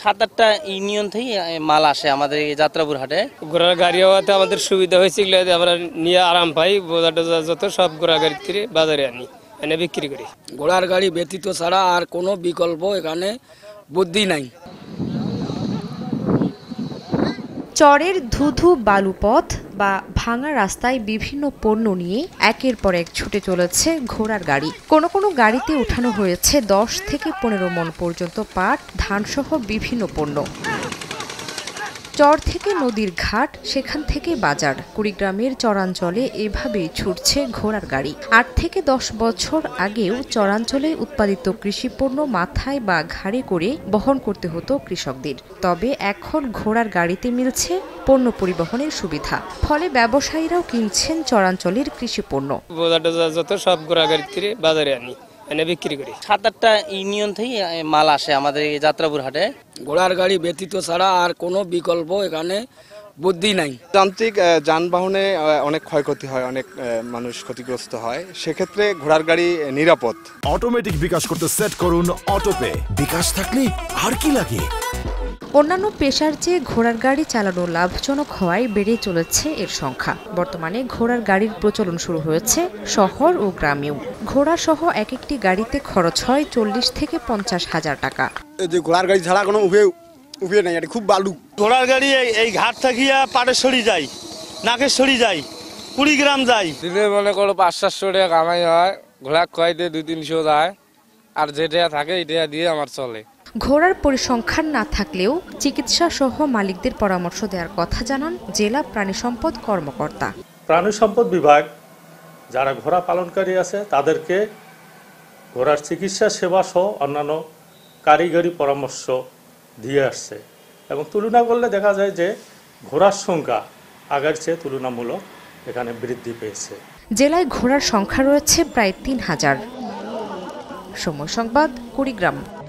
7-8টা union থেকে মাল আসে আমাদের এই যাত্রাপুর হাটে। ঘোড়ার গাড়ি হওয়াতে আমাদের সুবিধা হয়েছে, আমরা নিয়ে আরাম পাই। বোঝাটা যত সব ঘোড়া গাড়ি থেকে বাজারে আনি, এনে বিক্রি করি। ঘোড়ার গাড়ি ব্যতীত ছাড়া আর কোনো বিকল্প এখানে বুদ্ধি নাই। চরের ধুধু বালুপথ বা ভাঙা রাস্তায় বিভিন্ন পণ্য নিয়ে একের পর এক ছুটে চলেছে ঘোড়ার গাড়ি। কোনো কোনো গাড়িতে উঠানো হয়েছে 10 থেকে 15 মণ পর্যন্ত পাট, ধানসহ বিভিন্ন পণ্য। চর থেকে নদীর ঘাট, সেখান থেকে বাজার, কুড়িগ্রামের চরাঞ্চলে এভাবেই ছুটছে ঘোড়ার গাড়ি। 8 থেকে 10 বছর আগেও চরাঞ্চলে উৎপাদিত কৃষিপণ্য মাথায় বা ঘাড়ে করে বহন করতে হতো কৃষকদের। তবে এখন ঘোড়ার গাড়িতে মিলছে পণ্য পরিবহনের সুবিধা, ফলে ব্যবসায়ীরাও কিনছেন চরাঞ্চলের কৃষিপণ্য। বোঝাটা যত সব ঘোড়া গাড়ি থেকে বাজারে আনি, এনে বিক্রি করি। 7-8টা ইউনিয়ন থেকে মাল আসে আমাদের এই যাত্রাপুর হাটে। ঘোড়ার গাড়ি ব্যতীত ছাড়া আর কোনো বিকল্প এখানে বুদ্ধি নাই। যান্ত্রিক যানবাহনে অনেক ক্ষয়ক্ষতি হয়, অনেক মানুষ ক্ষতিগ্রস্ত হয়, সেক্ষেত্রে ঘোড়ার গাড়ি নিরাপদ। অটোমেটিক বিকাশ করতে সেট করুন অটোপে। বিকাশ থাকলে আর কি লাগে। অন্যান্য পেশার চেয়ে ঘোড়ার গাড়ি চালানো লাভজনক হওয়ায় বেড়ে চলেছে এর সংখ্যা। বর্তমানে ঘোড়ার গাড়ির প্রচলন শুরু হয়েছে শহর ও গ্রামেও। ঘোড়া সহ এক একটি গাড়িতে খরচ হয় 40 থেকে 50 হাজার টাকা। যে ঘোড়ার গাড়ি ছাড়া কোনো উপায় নাই, এটা খুব বালু। ঘোড়ার গাড়ি এই ঘাট থাকিয়া পাটেশ্বরী যাই, নাগেশ্বরী যাই, কুড়িগ্রাম যাই। দিনে মনে করো 500-700 টাকা কামাই হয়। ঘোড়া কয়তে 200-300 যায়, আর যেটা থাকে এটা দিয়ে আমার চলে। ঘোড়ার পরিসংখ্যান না থাকলেও চিকিৎসা সহ মালিকদের পরামর্শ দেওয়ার কথা জানান জেলা প্রাণী সম্পদ কর্মকর্তা। প্রাণী সম্পদ বিভাগ যারা ঘোড়া পালনকারী আছে তাদেরকে ঘোড়ার চিকিৎসা সেবা সহ অন্যান্য কারিগরি পরামর্শ দিয়ে আসছে, এবং তুলনা করলে দেখা যায় যে ঘোড়ার সংখ্যা আগের চেয়ে তুলনামূলক এখানে বৃদ্ধি পেয়েছে। জেলায় ঘোড়ার সংখ্যা রয়েছে প্রায় 3000। সময় সংবাদ, কুড়িগ্রাম।